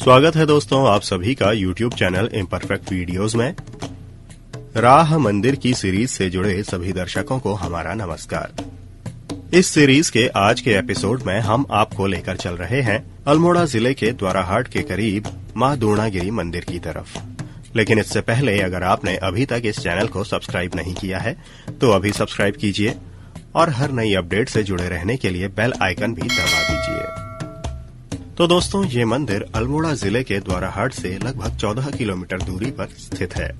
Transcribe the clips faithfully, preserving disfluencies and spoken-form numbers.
स्वागत है दोस्तों आप सभी का यूट्यूब चैनल इम्परफेक्ट वीडियोस में। राह मंदिर की सीरीज से जुड़े सभी दर्शकों को हमारा नमस्कार। इस सीरीज के आज के एपिसोड में हम आपको लेकर चल रहे हैं अल्मोड़ा जिले के द्वाराहाट के करीब मां द्रोणागिरी मंदिर की तरफ। लेकिन इससे पहले अगर आपने अभी तक इस चैनल को सब्सक्राइब नहीं किया है तो अभी सब्सक्राइब कीजिए और हर नई अपडेट से जुड़े रहने के लिए बेल आइकन भी दबा दीजिए। तो दोस्तों ये मंदिर अल्मोड़ा जिले के द्वाराहाट से लगभग चौदह किलोमीटर दूरी पर स्थित है।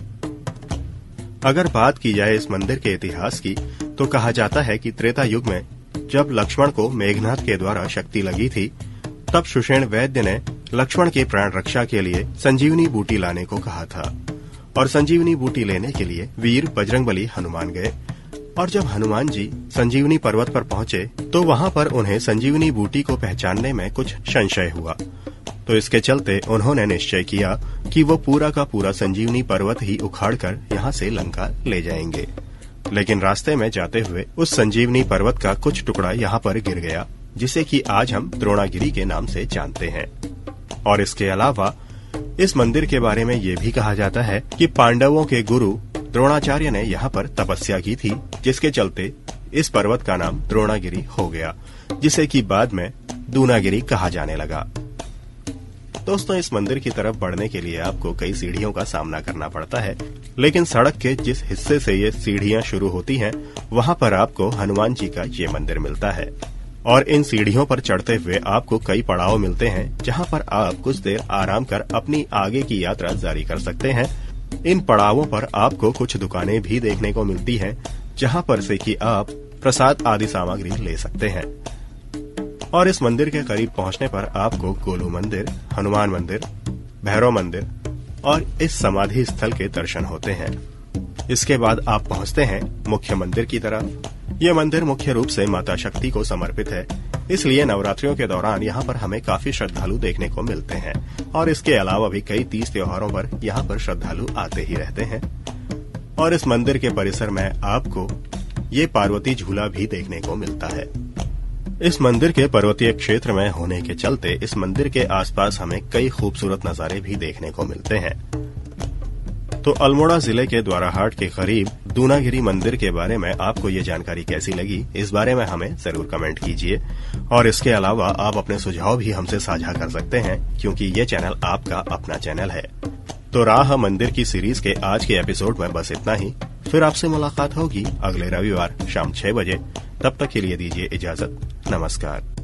अगर बात की जाए इस मंदिर के इतिहास की तो कहा जाता है कि त्रेता युग में जब लक्ष्मण को मेघनाथ के द्वारा शक्ति लगी थी तब सुषेण वैद्य ने लक्ष्मण के प्राण रक्षा के लिए संजीवनी बूटी लाने को कहा था और संजीवनी बूटी लेने के लिए वीर बजरंगबली हनुमान गए। और जब हनुमान जी संजीवनी पर्वत पर पहुंचे तो वहां पर उन्हें संजीवनी बूटी को पहचानने में कुछ संशय हुआ, तो इसके चलते उन्होंने निश्चय किया कि वो पूरा का पूरा संजीवनी पर्वत ही उखाड़कर यहाँ से लंका ले जाएंगे। लेकिन रास्ते में जाते हुए उस संजीवनी पर्वत का कुछ टुकड़ा यहाँ पर गिर गया, जिसे कि आज हम द्रोणागिरी के नाम से जानते हैं। और इसके अलावा इस मंदिर के बारे में ये भी कहा जाता है कि पांडवों के गुरु द्रोणाचार्य ने यहाँ पर तपस्या की थी, जिसके चलते इस पर्वत का नाम द्रोणागिरी हो गया, जिसे कि बाद में दूनागिरी कहा जाने लगा। दोस्तों इस मंदिर की तरफ बढ़ने के लिए आपको कई सीढ़ियों का सामना करना पड़ता है, लेकिन सड़क के जिस हिस्से से ये सीढ़ियां शुरू होती हैं, वहां पर आपको हनुमान जी का ये मंदिर मिलता है। और इन सीढ़ियों पर चढ़ते हुए आपको कई पड़ाव मिलते हैं, जहां पर आप कुछ देर आराम कर अपनी आगे की यात्रा जारी कर सकते हैं। इन पड़ावों पर आपको कुछ दुकानें भी देखने को मिलती हैं, जहां पर से कि आप प्रसाद आदि सामग्री ले सकते हैं। और इस मंदिर के करीब पहुंचने पर आपको गोलू मंदिर, हनुमान मंदिर, भैरव मंदिर और इस समाधि स्थल के दर्शन होते हैं। इसके बाद आप पहुंचते हैं मुख्य मंदिर की तरफ। यह मंदिर मुख्य रूप से माता शक्ति को समर्पित है, इसलिए नवरात्रियों के दौरान यहाँ पर हमें काफी श्रद्धालु देखने को मिलते हैं। और इसके अलावा भी कई तीज त्योहारों पर यहाँ पर श्रद्धालु आते ही रहते हैं। और इस मंदिर के परिसर में आपको ये पार्वती झूला भी देखने को मिलता है। इस मंदिर के पर्वतीय क्षेत्र में होने के चलते इस मंदिर के आसपास हमें कई खूबसूरत नजारे भी देखने को मिलते हैं। तो अल्मोड़ा जिले के द्वाराहाट के करीब दूनागिरी मंदिर के बारे में आपको ये जानकारी कैसी लगी, इस बारे में हमें जरूर कमेंट कीजिए। और इसके अलावा आप अपने सुझाव भी हमसे साझा कर सकते हैं, क्योंकि ये चैनल आपका अपना चैनल है। तो राह मंदिर की सीरीज के आज के एपिसोड में बस इतना ही। फिर आपसे मुलाकात होगी अगले रविवार शाम छह बजे। तब तक के लिए दीजिए इजाजत। नमस्कार।